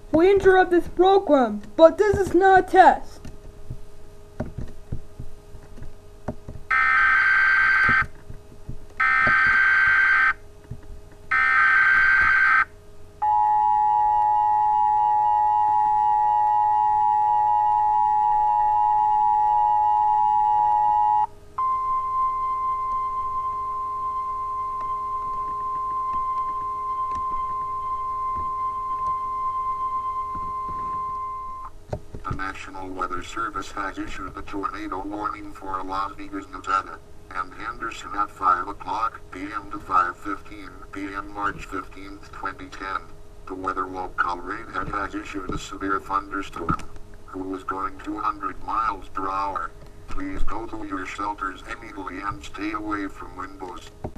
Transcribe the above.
We interrupt this program, but this is not a test. The National Weather Service has issued a tornado warning for Las Vegas, Nevada, and Henderson at 5 o'clock p.m. to 5:15 p.m. March 15th, 2010. The weather local radar has issued a severe thunderstorm, who is going 200 miles per hour. Please go to your shelters immediately and stay away from windows.